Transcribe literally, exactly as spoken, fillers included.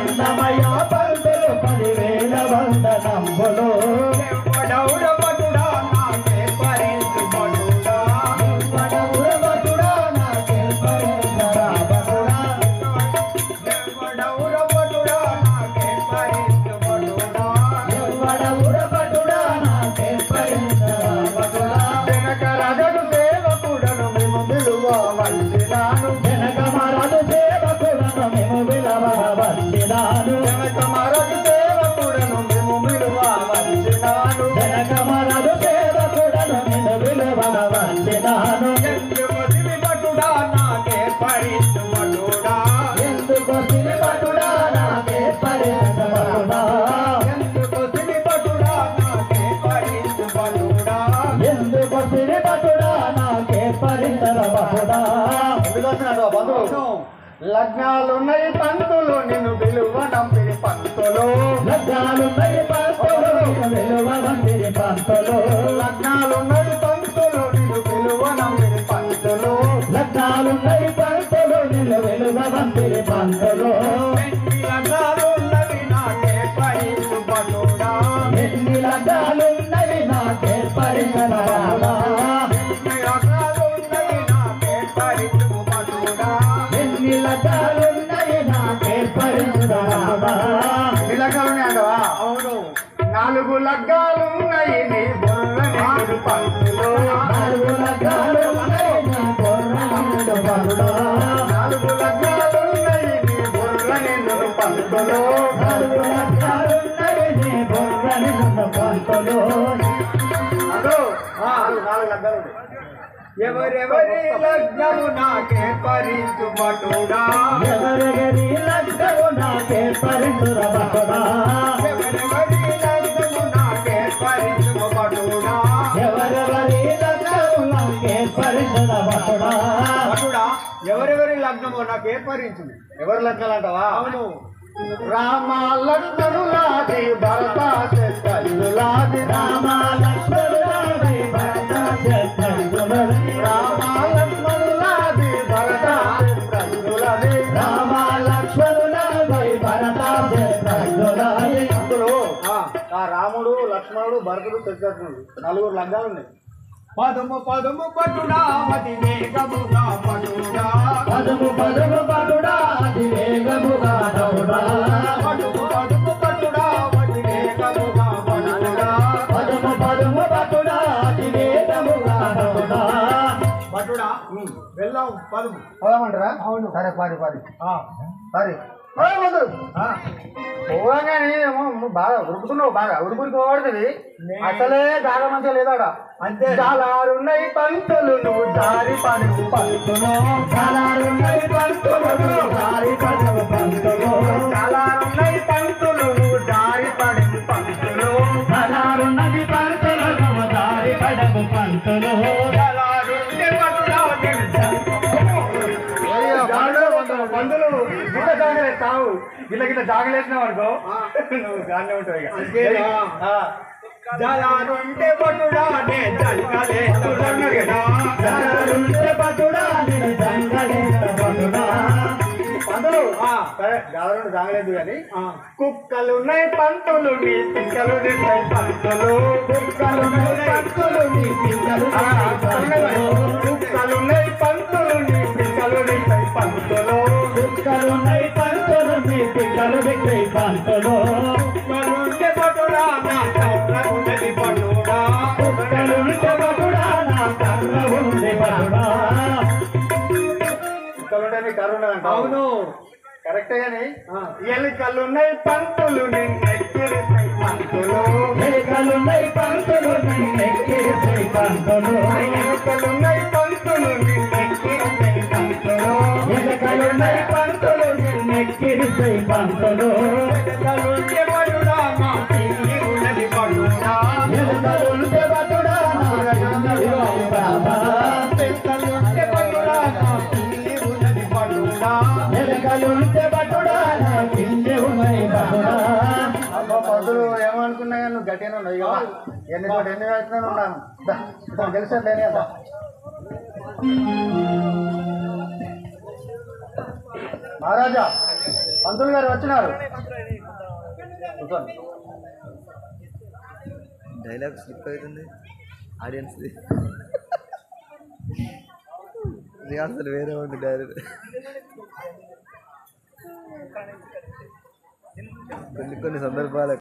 అన్నమయ్య పంతులు పదివేల వందనంబులు ఎవడౌర భటుడా నాకే పరించు భటుడా ఎవడౌర భటుడా నాకే పరించరా భటుడా ఎవడౌర భటుడా నాకే పరించు భటుడా ఎవడౌర భటుడా నాకే పరించరా భటుడా వెనక రగడు సేవకుడను మేము విలువ వందినాను వెనక మరదు సేవకులను మేము విలువ వందినాను వెనక మరొక సేవకుడను మేము విలువ వందినాను వెనక మరదు సేవకులను మేము విలువ వందినాను ఎందుకు సిరి భటుడా నాకే పరించు భటుడా ఎందుకు సిరి భటుడా నాకే పరించరా భటుడా ఎందుకు సిరి భటుడా నాకే పరించు భటుడా ఎందుకు సిరి భటుడా నాకే పరించరా భటుడా ఎందుకొచ్చినాడు బంధువు లగ్నాలున్నాయి పంతులు నిన్ను విలువ నంపిరి పంతులు లగ్నాలున్నాయి పంతులు విలువ వందిరి పంతులు లగ్నాలున్నాయి పంతులు నిన్ను విలువ నంపిరి పంతులు లగ్నాలున్నాయి పంతులు నిన్ను విలువ వందిరి పంతులు ఎన్ని లగ్నాలున్నవి నాకే పరించు భటుడా ఎన్ని లగ్నాలున్నవి నాకే పరించరా భటుడా ఎన్ని లగ్నాలున్నవి నాకే పరించు భటుడా ఎన్ని లగ్నాలున్నవి నాకే పరించరా భటుడా ఎన్ని లగ్నాలున్నాయి అంటవా అవును నాలుగు లగ్గాలున్నాయి నీ బుర్రని పంతులు నాలుగు లగ్నాలున్నాయి నా బుర్రనిండు భటుడా నాలుగు లగ్నాలున్నాయి నీ బుర్రని పంతులు నాలుగు లగ్నాలున్నవి నీ బుర్రనిండు పంతులు అదో నాలుగు లగ్గాలు ఎవరెవరి లగ్నము నాకే పరించు భటుడా ఎవరెవరి లగ్నము నాకే పరించురా భటుడా ఎవరెవరి లగ్నము నాకే పరించు భటుడా ఎవరెవరి లగ్నము నాకే పరించురా భటుడా భటుడా ఎవరెవరి లగ్నము నాకే పరించు ఎవరి లగ్నాలు అంటావా అవును రామ లక్ష్మణులాది భరత శత్రులాది రామ లక్ష్మణులాది భరత శత్రుఘ్నులాది రామ లక్ష్మణులాది భరత శత్రులాది రామ లక్ష్మణులాది భరత శత్రుఘ్నులాది అందులో ఆ రాముడు లక్ష్మణుడు భరతుడు శత్రుఘ్నుడు నలుగురు లగ్నాలు ఉన్నాయి పదము పదము పట్టుడా అతి వేగముగా పట్టుడా పదుము పదుము పటుడా అతి వేగముగా దౌడా పదుము పదుము పట్టుడా అతి వేగముగా పట్టుడా పదుము పదుము పటుడా అతి వేగముగా దౌడా పట్టుడా వెళ్దాం పదము పదమంటారా అవును సరే పారి పారి పారి పోగానే ఏమో బాగా ఉరుకుతున్నావు బాగా ఉరుకుడికి పోబడుతుంది అసలే బాగా మంచిగా లేదాడ అంతే చాలారున్నాయి పంతులు నువ్వు దారి పని పంతులు చాలారున్నవి పంతులు దారి పడవు పంతులు చాలారున్నాయి పంతులు నువ్వు దారి పడి పంతులు చాలారున్నవి పంతులు నువ్వు దారి పడవు పంతులు చాలారుంటే పట్టుడా పంతులు గిట్ల జాగలేస్తావు గిట్ల గిట్ల జాగలేసినావు అనుకో నువ్వు గానే ఉంటావు ఇక జలారుంటే పట్టుడా నే జంగలేస్తున్నాడు కదా చాలారుంటే పటుడా నేను జంగలేస్త పటుడా పంతులు సరే జాగరం జాగలేదు కానీ కుక్కలున్నాయి పంతులు నీ పిక్కలు నిస్తాయి పంతులు కుక్కలున్నాయి పంతులు నీ పిక్కలు కుక్కలున్నాయి పంతులు నీ పిక్కలు నిస్తాయి పంతులు కుక్కలున్నాయి పంతులు నీ పిక్కలు దిక్కై పంతులు కుక్కలుంటే పట్టుడా నా కర్ర ఉన్నది పట్టుడా కుక్కలుంటే పటుడా నా కర్ర ఉంది పటుడా కుక్కలుంటే నీ కర్ర ఉన్నదంట అవును కరెక్టే గాని ఎలుకలున్నాయి పంతులు నిన్నెక్కిరిస్తాయి పంతులు ఎలుకలున్నాయి పంతులు నిన్నెక్కిరిస్తాయి పంతులు ఎలుకలున్నాయి పంతులు నిన్నెక్కిరిస్తాయి పంతులు ఎలుకలున్నాయి పంతులు నిన్నెక్కిరిస్తాయి పంతులు ఎలుకలుంటే పట్టుడా మా పిల్లి ఉన్నది పట్టుడా ఎలుకలుంటే పటుడా ఎలుకలుంటే పట్టుడా మా పిల్లి ఉన్నది పట్టుడా ఎలుకలుంటే పటుడా నా పిల్లి ఉన్నది పటుడా అబ్బా పంతులు ఏమనుకున్నాయి నువ్వు గట్టిగా ఉన్నావు ఇక ఎన్ని చోట ఎన్ని వేస్తున్నాను ఉన్నాను తెలుసా లేని కదా మహారాజా పంతులు గారు వచ్చినారు. డైలాగ్ స్లిప్ అవుతుంది ఆడియన్స్ రిహార్సల్ వేరే ఉంది డైరెక్ట్ కొన్ని కొన్ని సందర్భాలు